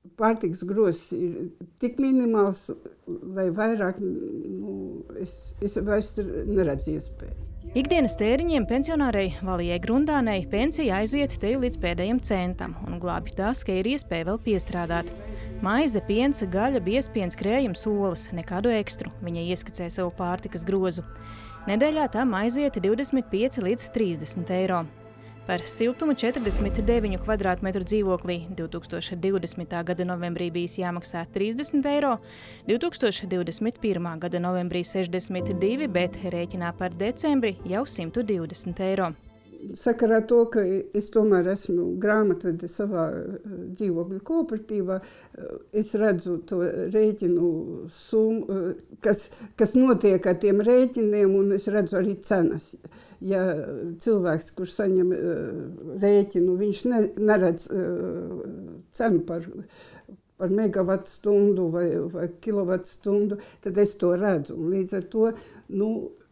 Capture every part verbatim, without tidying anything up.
pārtikas grozs ir tik minimāls, vai vairāk, nu, es, es vairs neredzu iespēju. Ikdienas tēriņiem pensionārei Valijai Grundānei pensija aiziet te līdz pēdējiem centam un glābj tas, ka ir iespēja vēl piestrādāt. Maize, piens, gaļa, biezpiens, krējums, olas, nekādu ekstru. Viņa ieskicē savu pārtikas grozu. Nedēļā tam aiziet divdesmit pieci līdz trīsdesmit eiro. Par siltumu četrdesmit deviņu kvadrātmetru dzīvoklī divi tūkstoši divdesmitā gada novembrī bijis jāmaksā trīsdesmit eiro, divi tūkstoši divdesmit pirmā gada novembrī sešdesmit divi, bet rēķinā par decembri jau simt divdesmit eiro. Sakarā to, ka es tomēr esmu grāmatvede savā dzīvokļu kooperatīvā, es redzu to rēķinu summu, kas, kas notiek ar tiem rēķiniem, un es redzu arī cenas. Ja cilvēks, kurš saņem rēķinu, viņš ne, neredz cenu par, par megavatu stundu vai, vai kilovatu stundu, tad es to redzu. Un līdz ar to, nu,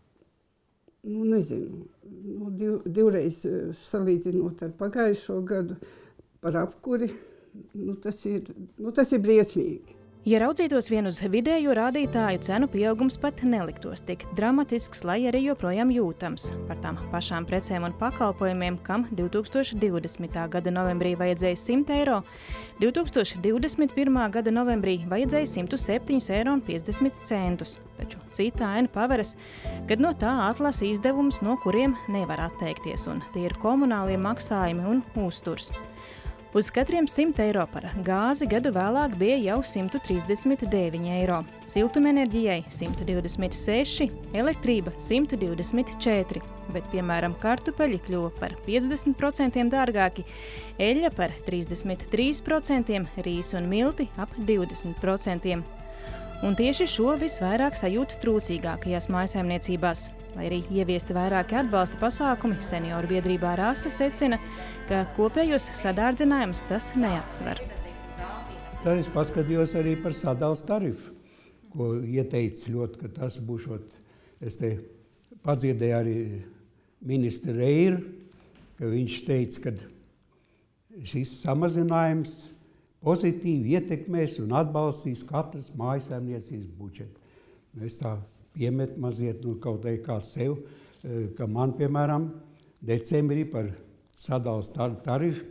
nu nezinu, nu, div, divreiz salīdzinot ar pagājušo gadu par apkuri, nu, tas ir, nu, tas ir briesmīgi. Ja raudzītos vien uz vidējo rādītāju, cenu pieaugums pat neliktos tik dramatisks, lai arī joprojām jūtams. Par tām pašām precēm un pakalpojumiem, kam divi tūkstoši divdesmitā gada novembrī vajadzēja simt eiro, divi tūkstoši divdesmit pirmā gada novembrī vajadzēja simt septiņus eiro un piecdesmit centus. Taču cita aina paveras, kad no tā atlasa izdevumus, no kuriem nevar atteikties, un tie ir komunālie maksājumi un uzturs. Uz katriem simt eiro par gāzi gadu vēlāk bija jau simt trīsdesmit deviņi eiro, siltumenerģijai simt divdesmit seši, elektrība simt divdesmit četri, bet, piemēram, kartupeļi kļuva par piecdesmit procentiem dārgāki, eļļa par trīsdesmit trīs procentiem, rīs un milti ap divdesmit procentiem. Un tieši šo visvairāk sajūt trūcīgākajās mājsaimniecībās. Lai arī ieviesti vairāki atbalsta pasākumi, senioru biedrībā Rasa secina, ka kopējos sadārdzinājumus tas neatsver. Tad es paskatījos arī par sadales tarifu, ko ieteica ļoti, ka tas būšot. Es te padzirdēju arī ministru Reiru, ka viņš teica, ka šis samazinājums pozitīvi ietekmēs un atbalstīs katras mājsaimniecības budžetu. Es tā piemet maziet, nu, kaut arī kā sev, ka man, piemēram, decembrī par sadales tarifu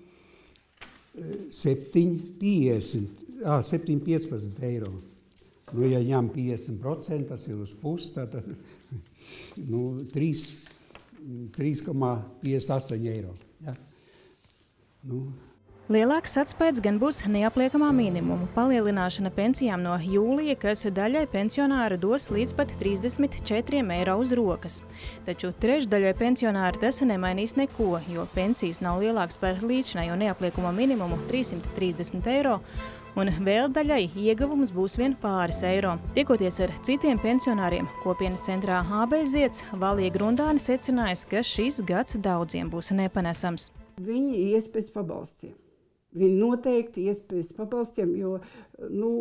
bija septiņi piecpadsmit eiro. Nu, ja ņem piecdesmit procenti, tas ir uz pusi, tātad nu, trīs komā piecdesmit astoņi eiro. Ja? Nu, Lielāks atspējas gan būs neapliekamā minimuma palielināšana pensijām no jūlija, kas daļai pensionāru dos līdz pat trīsdesmit četriem eiro uz rokas. Taču trešdaļai pensionāru tas nemainīs neko, jo pensijas nav lielāks par līdzinējo neapliekamo minimumu trīssimt trīsdesmit eiro, un vēl daļai ieguvums būs vien pāris eiro. Tiekoties ar citiem pensionāriem, kopienas centrā Ābeļzieds, Valija Grundāne secinājis, ka šis gads daudziem būs nepanesams. Viņi ies pēc pabalstiem. Viņi noteikti ies pēc pabalstiem, jo nu,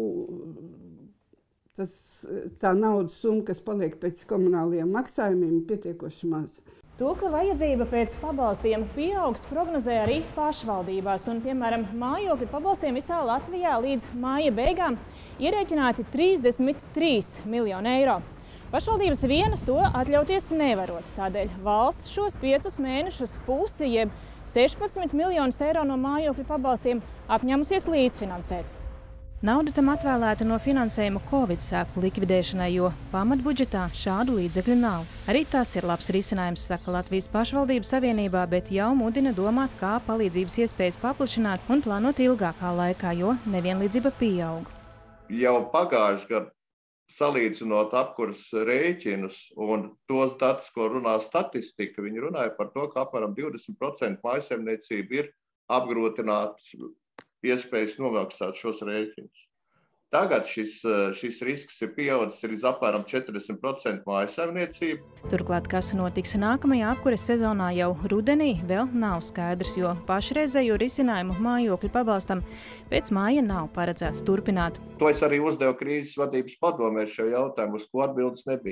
tas, tā naudas summa, kas paliek pēc komunālajiem maksājumiem, ir pietiekoši maz. To, ka vajadzība pēc pabalstiem pieaugs, prognozē arī pašvaldībās. Un, piemēram, mājokļu pabalstiem visā Latvijā līdz māja beigām ierēķināti trīsdesmit trīs miljoni eiro. Pašvaldības vienas to atļauties nevarot. Tādēļ valsts šos piecus mēnešus pusi, jeb sešpadsmit miljonus eiro no mājokļu pabalstiem apņēmusies līdzfinansēt. Nauda tam atvēlēta no finansējuma Covid sēku likvidēšanai, jo pamatbudžetā šādu līdzekļu nav. Arī tas ir labs risinājums, saka Latvijas pašvaldību savienībā, bet jau mudina domāt, kā palīdzības iespējas paplašināt un plānot ilgākā laikā, jo nevienlīdzība pieaug. Jau pagājuši gadu, salīdzinot apkuras rēķinus un tos datus, ko runā statistika, viņi runāja par to, ka apmēram divdesmit procenti mājsaimniecība ir apgrūtināts iespējas nomaksāt šos rēķinus. Tagad šis, šis risks ir pieaudzis līdz apmēram četrdesmit procenti mājsaimniecību. Turklāt, kas notiks nākamajā apkuras sezonā jau rudenī, vēl nav skaidrs, jo pašreizējo risinājumu mājokļu pabalstam pēc māja nav paredzēts turpināt. To es arī uzdevu krīzes vadības padomē šo jautājumu, uz ko atbildes nebija.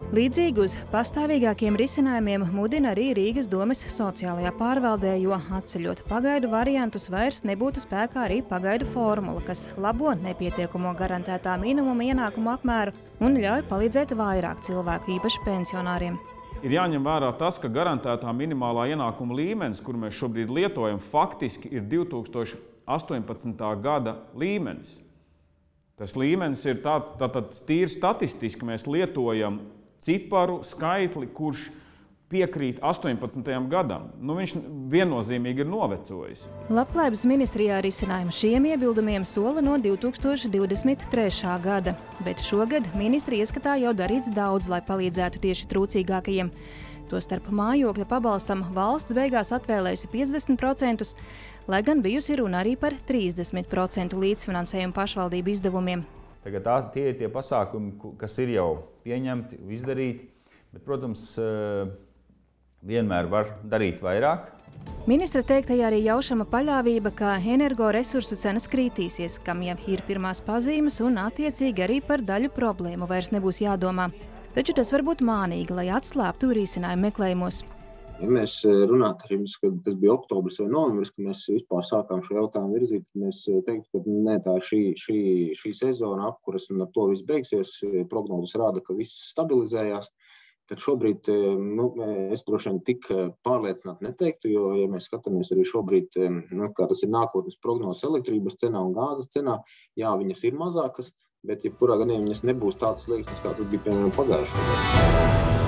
Līdzīgi uz pastāvīgākiem risinājumiem mudina arī Rīgas domes sociālajā pārvaldē, jo atceļot pagaidu variantus vairs nebūtu spēkā arī pagaidu formula, kas labo nepietiekamo garantētā minimuma ienākumu apmēru un ļauj palīdzēt vairāk cilvēku, īpaši pensionāriem. Ir jāņem vērā tas, ka garantētā minimālā ienākuma līmenis, kur mēs šobrīd lietojam, faktiski ir divi tūkstoši astoņpadsmitā gada līmenis. Tas līmenis ir tā, tā, tā tīri statistiski, mēs lietojam ciparu, skaitli, kurš piekrīt astoņpadsmitajam gadam. Nu, viņš viennozīmīgi ir novecojis. Labklājības ministrijā risinājumu šiem iebildumiem sola no divi tūkstoši divdesmit trešā gada, bet šogad ministri ieskatā jau darīts daudz, lai palīdzētu tieši trūcīgākajiem. Tostarp mājokļa pabalstam valsts beigās atvēlējusi piecdesmit procentus, lai gan bijusi runa arī par trīsdesmit procentu līdzfinansējumu pašvaldību izdevumiem. Tagad tās tie ir tie pasākumi, kas ir jau pieņemti, izdarīti, bet, protams, vienmēr var darīt vairāk. Ministra teiktajā arī jaušama paļāvība, ka energoresursu cenas krītīsies, kam jau ir pirmās pazīmes un attiecīgi arī par daļu problēmu vairs nebūs jādomā. Taču tas var būt mānīgi, lai atslāptu risinājumu meklējumos. Ja mēs runātu, kad tas bija oktobris vai novembris, kad mēs vispār sākām šo jautājumu virzīt, mēs teiktu, ka ne, tā šī, šī, šī sezona apkuras un ar to viss beigsies, prognozes rāda, ka viss stabilizējās. Tad šobrīd nu, es droši vien tik pārliecināti neteiktu, jo, ja mēs skatāmies arī šobrīd, nu, kā tas ir nākotnes prognozes elektrības cenā un gāzes cenā, jā, viņas ir mazākas, bet jebkurā gadījumā viņas nebūs tādas liekas, kā tas bija piemēram pagājušajā gadā.